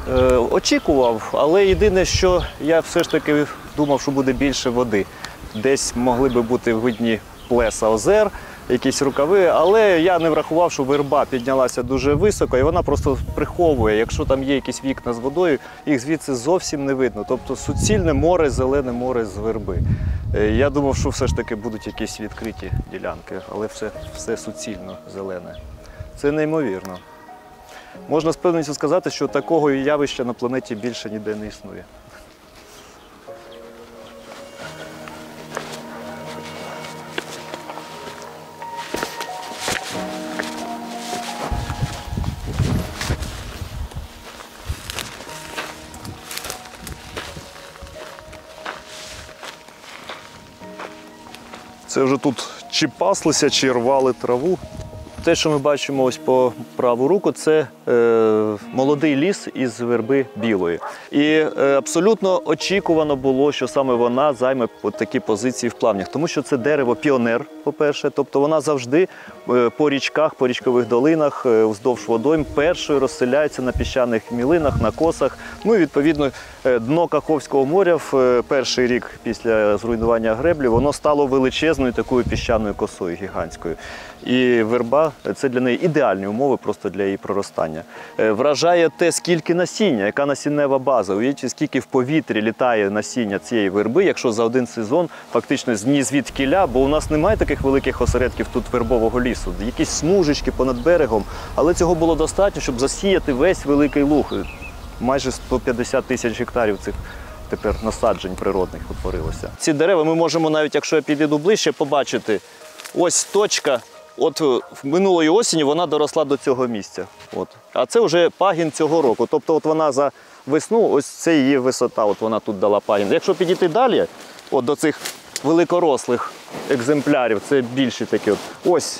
Очікував, але єдине, що я все ж таки думав, що буде більше води. Десь могли би бути видні плеса озер, якісь рукави, але я не врахував, що верба піднялася дуже високо і вона просто приховує. Якщо там є якісь вікна з водою, їх звідси зовсім не видно. Тобто суцільне море, зелене море з верби. Я думав, що все ж таки будуть якісь відкриті ділянки, але все суцільно зелене. Це неймовірно. Можна з певністю сказати, що такого явища на планеті більше ніде не існує. Це вже тут чи паслися, чи рвали траву. Те, що ми бачимо ось по праву руку, це молодий ліс із верби білої. І абсолютно очікувано було, що саме вона займе такі позиції в плавнях. Тому що це дерево-піонер, по-перше. Тобто вона завжди по річках, по річкових долинах, вздовж водойм першою розселяється на піщаних мілинах, на косах. Ну і відповідно дно Каховського моря в перший рік після зруйнування греблі, воно стало величезною такою піщаною косою, гігантською. І верба – це для неї ідеальні умови просто для її проростання. Вражає те, скільки насіння, яка насіннева база. Уявіть, скільки в повітрі літає насіння цієї верби, якщо за один сезон фактично ні звідкіля, бо у нас немає таких великих осередків тут вербового лісу. Якісь смужечки понад берегом, але цього було достатньо, щоб засіяти весь Великий Луг. Майже 150 тисяч гектарів цих тепер насаджень природних утворилося. Ці дерева ми можемо навіть, якщо я підійду ближче, побачити. Ось точка. От минулої осені вона доросла до цього місця. От. А це вже пагін цього року. Тобто от вона за весну, ось це її висота, от вона тут дала пагін. Якщо підійти далі, от до цих великорослих екземплярів, це більші такі. Ось.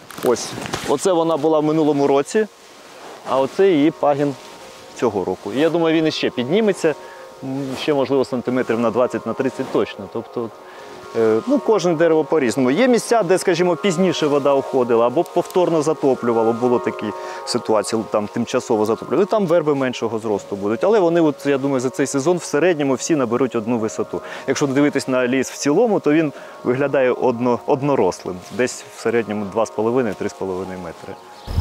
Оце вона була в минулому році, а оце її пагін цього року. І я думаю, він іще підніметься, ще, можливо, сантиметрів на 20-30 точно. Тобто, ну, кожне дерево по-різному. Є місця, де, скажімо, пізніше вода уходила, або повторно затоплювало, було такі ситуації, там тимчасово затоплювали. Там верби меншого зросту будуть. Але вони, от, я думаю, за цей сезон в середньому всі наберуть одну висоту. Якщо дивитись на ліс в цілому, то він виглядає однорослим. Десь в середньому 2,5-3,5 метри.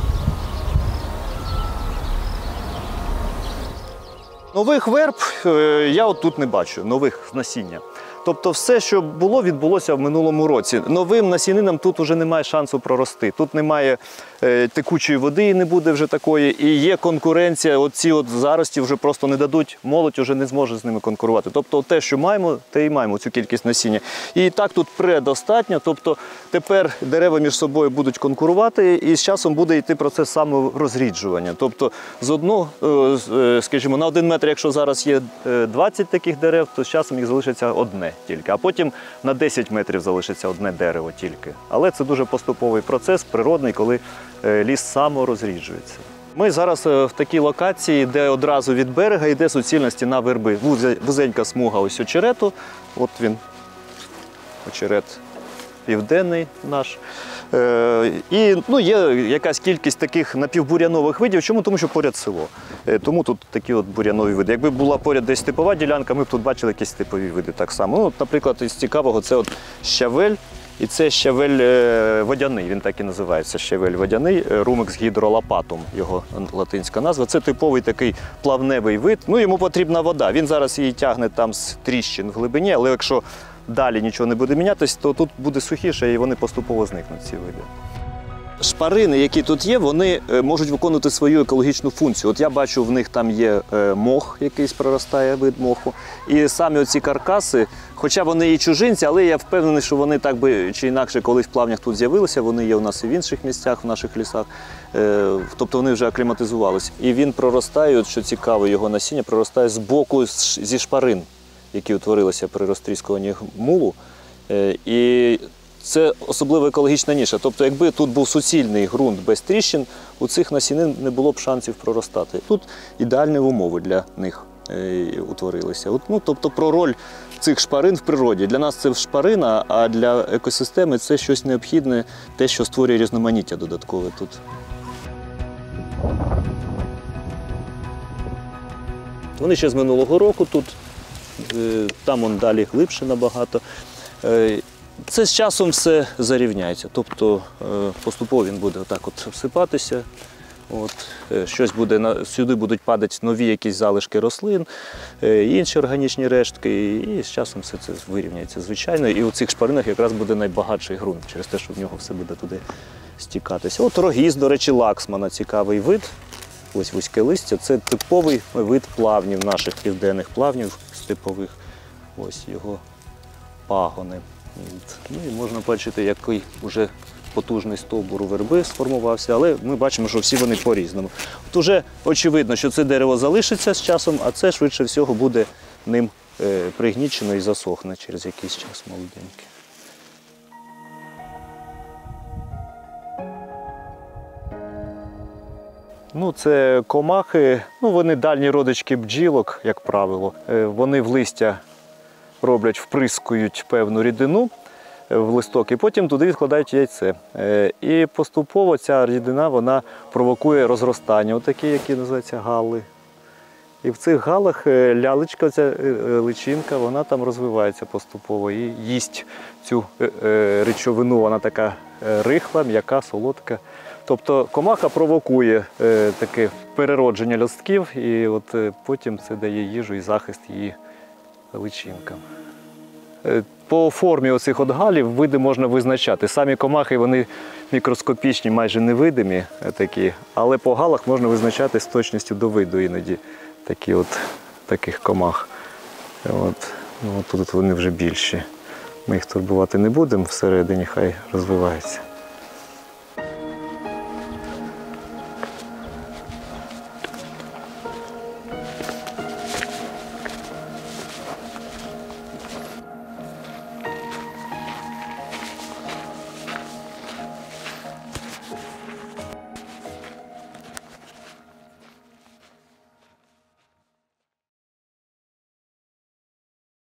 Нових верб я от тут не бачу, нових з насіння. Тобто все, що було, відбулося в минулому році. Новим насінинам тут вже немає шансу прорости. Тут немає текучої води, не буде вже такої, і є конкуренція. Оці от зарості вже просто не дадуть, молодь вже не зможе з ними конкурувати. Тобто те, що маємо, те і маємо, цю кількість насіння. І так тут предостатньо, тобто тепер дерева між собою будуть конкурувати, і з часом буде йти процес саморозріджування. Тобто з одного, скажімо, на 1 метр, якщо зараз є 20 таких дерев, то з часом їх залишиться одне тільки, а потім на 10 метрів залишиться одне дерево тільки. Але це дуже поступовий процес, природний, коли ліс саморозріджується. Ми зараз в такій локації, де одразу від берега йде суцільна стіна верби. Вузенька смуга ось очерету, от він, очерет південний наш. І ну, є якась кількість таких напівбурянових видів. Чому? Тому що поряд село. Тому тут такі от бурянові види. Якби була поряд десь степова ділянка, ми б тут бачили якісь степові види так само. Ну, от, наприклад, із цікавого це от щавель. І це щавель водяний, він так і називається, щавель водяний, Rumex hydrolapatum, його латинська назва. Це типовий такий плавневий вид. Ну, йому потрібна вода. Він зараз її тягне там з тріщин в глибині, але якщо далі нічого не буде мінятися, то тут буде сухіше і вони поступово зникнуть, ці види. Шпарини, які тут є, вони можуть виконувати свою екологічну функцію. От я бачу, в них там є мох, якийсь проростає, вид моху. І самі оці каркаси, хоча вони і чужинці, але я впевнений, що вони так би чи інакше колись в плавнях тут з'явилися, вони є у нас і в інших місцях, в наших лісах. Тобто вони вже акліматизувалися. І він проростає, от що цікаво, його насіння проростає з боку зі шпарин, які утворилися при розтріскуванні мулу. І це особливо екологічна ніша. Тобто, якби тут був суцільний ґрунт без тріщин, у цих насінин не було б шансів проростати. Тут ідеальні умови для них утворилися. Ну, тобто про роль цих шпарин в природі. Для нас це шпарина, а для екосистеми це щось необхідне, те, що створює різноманіття додаткове тут. Вони ще з минулого року тут, там он далі глибше набагато. Це з часом все зарівняється, тобто поступово він буде отак от всипатися. От, щось буде, сюди будуть падати нові якісь залишки рослин, інші органічні рештки, і з часом все це вирівняється, звичайно. І у цих шпаринах якраз буде найбагатший ґрунт, через те, що в нього все буде туди стікатися. От рогіз, до речі, лаксмана, цікавий вид. Ось вузьке листя. Це типовий вид плавнів, наших південних плавнів степових. Ось його пагони. Ну і можна бачити, який вже потужний стовбур у верби сформувався, але ми бачимо, що всі вони по-різному. От уже очевидно, що це дерево залишиться з часом, а це швидше всього буде ним пригнічено і засохне через якийсь час молоденьке. Ну, це комахи, вони дальні родички бджілок, як правило. Вони в листя роблять, вприскують певну рідину в листок і потім туди відкладають яйце. І поступово ця рідина вона провокує розростання, отакі, які називаються галли. І в цих галах лялечка, ця личинка, вона там розвивається поступово і їсть цю речовину, вона така рихла, м'яка, солодка. Тобто комаха провокує таке переродження листків, і от потім це дає їжу і захист її личинкам. По формі оцих от галів види можна визначати. Самі комахи, вони мікроскопічні, майже невидимі такі, але по галах можна визначати з точністю до виду іноді таких комах. Тут вони вже більші. Ми їх турбувати не будемо, всередині хай розвиваються.